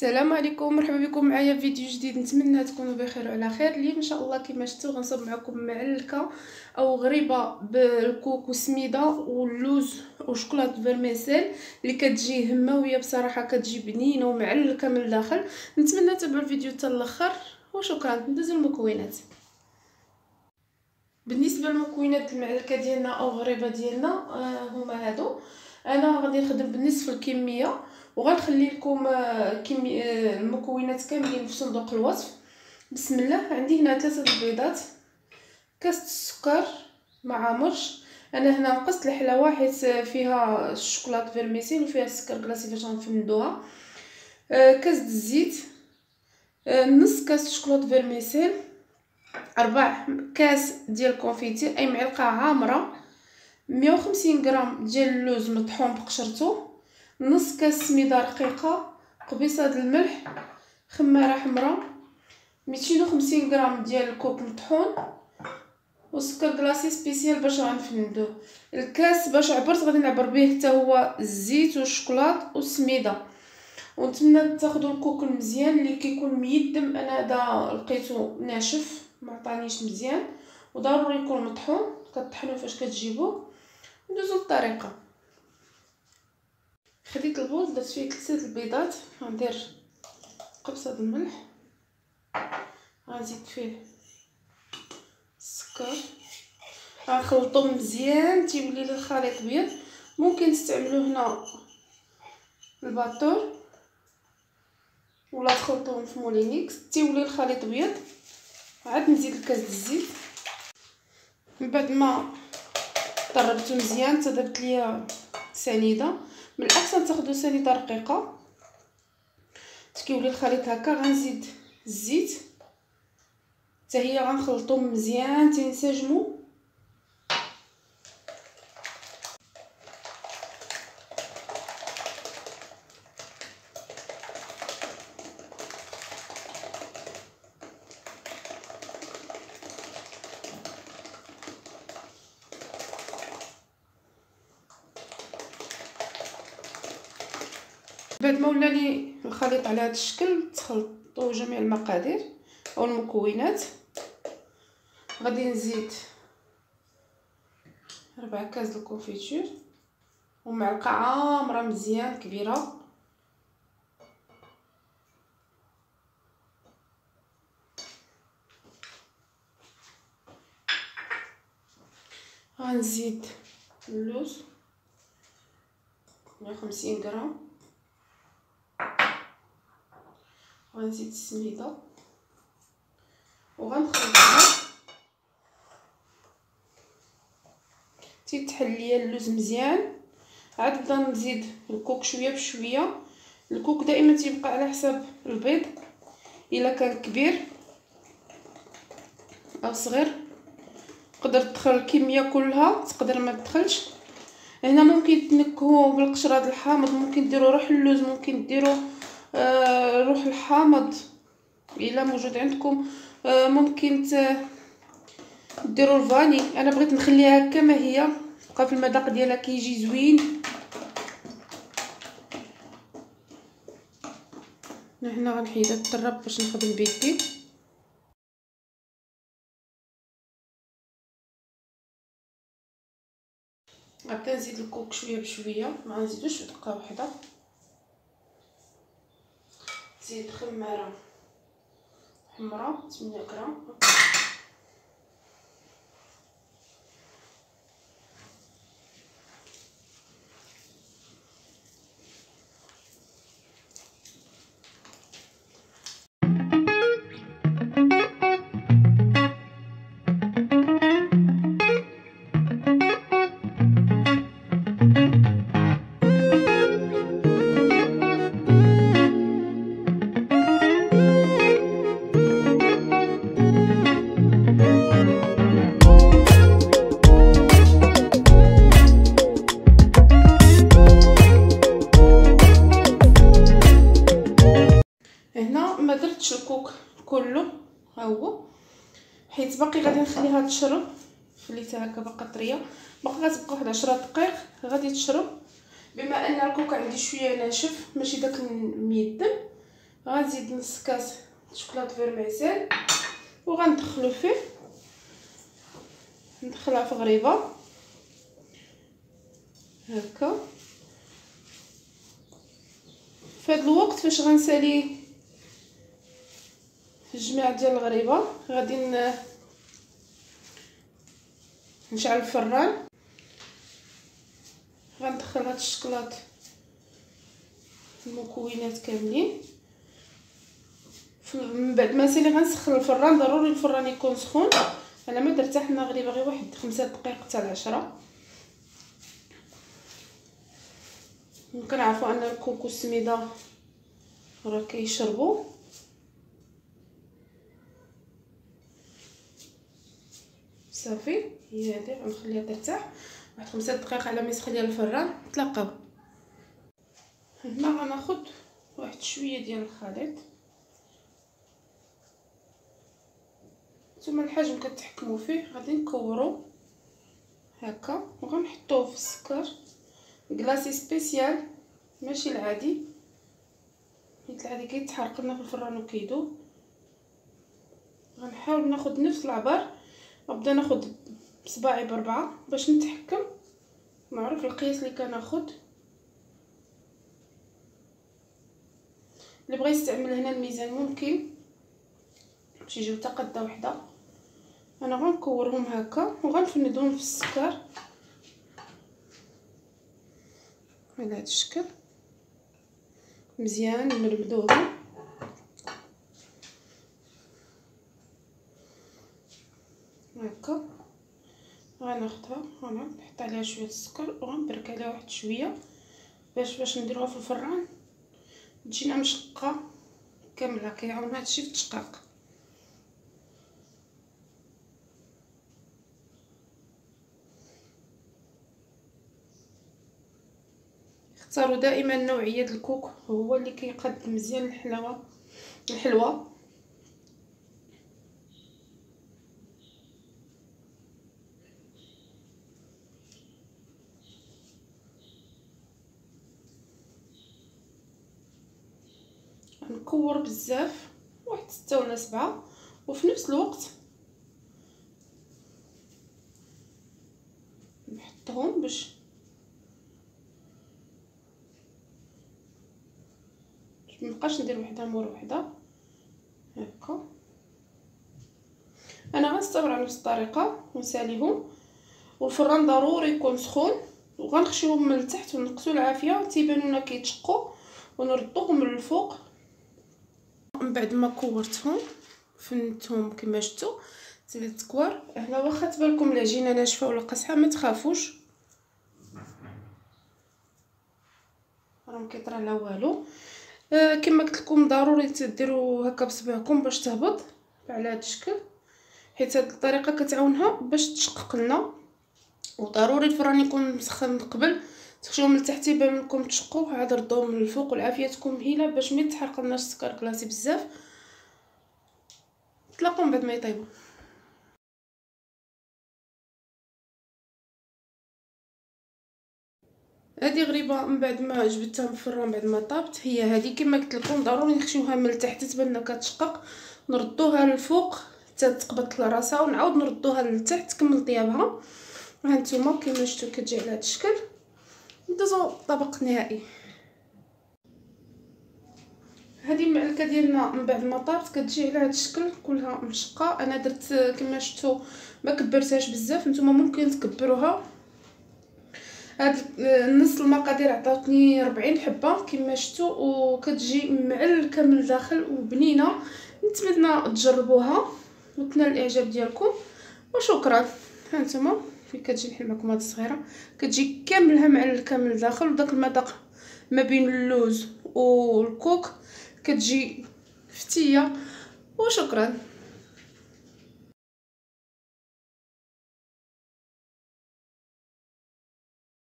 السلام عليكم، مرحبا بكم معايا في فيديو جديد. نتمنى تكونوا بخير وعلى خير. اليوم ان شاء الله كما شفتوا غنصاوب معكم معلكه او غريبه بالكوك والسميده واللوز وشوكولاط فيرميسيل اللي كتجي هماويه بصراحه، كتجي بنينه ومعلكه من الداخل. نتمنى تتابعوا الفيديو حتى الاخر وشكرا. ندوزو المكونات. بالنسبه للمكونات المعلكه ديالنا او غريبه ديالنا هما هادو. انا غادي نخدم بالنصف الكميه وغنخلي لكم المكونات كاملين في صندوق الوصف. بسم الله. عندي هنا 3 البيضات، كاس السكر مع مرش. انا هنا نقصت الحلاوه حيت فيها الشوكولاط فيرميسيل وفيها السكر كلاصي فاش غنفندوها. كاس الزيت، نص كاس شوكولاط فيرميسيل، 4 كاس ديال الكونفيتير اي معلقه عامره، 150 غرام ديال اللوز مطحون بقشرته، نص كاس سميده رقيقه، قبيصه د الملح، خماره حمراء، 250 غرام ديال الكوك مطحون، وسكر كلاصي سبيسيال باش غنفندوه. الكاس باش عبرت غادي نعبر به حتى هو الزيت والشوكولاط والسميده. ونتمنى تاخذوا الكوك مزيان اللي كيكون ميدم. انا هذا لقيته ناشف ما عطانيش مزيان، وضروري يكون مطحون. كطحنوه فاش كتجيبوه. ندوزو للطريقه. خديت البول درت فيه 3 البيضات، غندير قبصه د الملح، غنزيد فيه السكر، غنخلطو مزيان تيولي لي الخليط بيض. ممكن تستعملوا هنا الباطور ولا تخلطوهم في مولينيكس تيولي الخليط بيض. عاد نزيد الكاس د الزيت. من بعد ما طربته مزيان تضربت ليا سنيده، من الاحسن تاخذوا سنيده رقيقه كيولي الخليط هكا. غنزيد الزيت حتى هي غنخلطهم مزيان تينسجموا. بعد ما ولاني الخليط على هذا الشكل تخلطوا جميع المقادير او المكونات. غادي نزيد 4 كاس د الكونفيتور ومعلقه عامره مزيان كبيره، غنزيد اللوز 150 غرام، غنزيد السميده وغنخلطها تيتحل ليا اللوز مزيان. عاد نبدا نزيد الكوك شويه بشويه. الكوك دائما تيبقى على حساب البيض، الا كان كبير او صغير تقدر تدخل الكميه كلها، تقدر ما تدخلش. هنا ممكن تنكهوه بالقشره د الحامض، ممكن ديروا روح اللوز، ممكن ديروا روح الحامض الا موجود عندكم، ممكن ديروا الفاني. انا بغيت نخليها كما هي، بقى في المذاق ديالها كيجي زوين. هنا غنحيدها تطرب باش نخدم بيدي. غنبدا نزيد الكوك شويه بشويه، ما غنزيدوش دقه واحده. زيد خماره حمراء 8 غرام، ما درتش الكوك كله ها هو، حيت باقي غادي نخليها تشرب. خليتها هكا باقا طريه، باقا غتبقى واحد 10 دقائق غادي تشرب. بما ان الكوك عندي شويه ناشف ماشي داك الميدم، غنزيد نص كاس شوكولاط فيرميسيل وغندخلو فيه، ندخلها في غريبه هكا. في هذا الوقت فاش غنسالي الجميع ديال الغريبه غادي نشعل الفران، غندخل هاد الشكلاط المكونات كاملين. من بعد ما نسالي غنسخن الفران، ضروري الفران يكون سخون. انا ما درت حتى غريبه غير واحد 5 دقائق حتى 10. كنعرفوا ان الكوكو السميده راه كيشربوا. صافي هي هذه غنخليها ترتاح واحد 5 دقائق على ما يسخن ديال الفران. نتلاقاو. هنا غناخذ واحد شويه ديال الخليط، نتوما الحجم كتحكموا فيه. غادي نكورو هكا وغنحطوه في السكر كلاصي سبيسيال ماشي العادي، حيت العادي كيتحرق لنا في الفران وكيذوب. غنحاول ناخذ نفس العبار، غنبدا ناخذ بصباعي ب4 باش نتحكم، نعرف القياس اللي كناخذ. اللي بغى يستعمل هنا الميزان ممكن باش يجيو حتى قده وحده. انا غنكورهم هكا وغنفندهم في السكر على هذا الشكل مزيان مرمدوهم. هكا غناخدها غنحط عليها شويه السكر وغنبرك عليها واحد شويه باش نديروها في الفران تجينا مشقه كامله. كيعاون هادشي في التشقاق. اختاروا دائما نوعيه الكوك، هو اللي كيقدم مزيان الحلوه. نكور بزاف واحد 6 ولا 7، وفي نفس الوقت نحطهم باش مبقاش ندير وحده مور وحده هكا. انا غنستمر على نفس الطريقه ونساليهم، والفران ضروري يكون سخون، وغنخشيوهم من التحت ونقصوا العافيه تيبانوا لنا كيتشقوا ونردوهم من الفوق. من بعد ما كورتهم فندتهم كما شفتوا تبدا تكوار. هنا واخا تبانلكم العجينه ناشفه ولا قاصحه ما تخافوش، راه ما كيطرى لا والو. كما قلت لكم ضروري تديروا هكا بصبعكم باش تهبط على هذا الشكل، حيت هذه الطريقه كتعاونها باش تشقق لنا. وضروري الفران يكون مسخن قبل، تخشوهم من تحت يبان لكم تشقوا، عاد ردوهم من الفوق والعافيه تكون مهيله باش ما يتحرق لنا السكر كلاصي بزاف. نتلاقاو من بعد ما يطيبوا. هذه غريبه من بعد ما جبدتها من الفران بعد ما طابت، هي هذه كما قلت لكم ضروري نخشيوها من التحت تبان لنا كتشقق، نردوها للفوق حتى تقبط لراسها ونعاود نردوها للتحت تكمل طيابها. ها نتوما كما شفتوا كتجي على هذا الشكل. ندوزو الطبق النهائي. هذه المعلكه ديالنا من بعد ما طابت كتجي على هذا الشكل كلها مشقه. انا درت كما شفتوا ما كبرتهاش بزاف، نتوما ممكن تكبروها. هاد نص المقادير عطاتني 40 حبه كما شفتوا، وكتجي معلكه من الداخل وبنينه. نتمنى تجربوها وتنال الاعجاب ديالكم وشكرا. ها نتوما فين كتجي نحل معكم هاد الصغيره كتجي كاملها معلكه من الداخل، وداك المذاق ما بين اللوز والكوك كتجي فتيه وشكرا.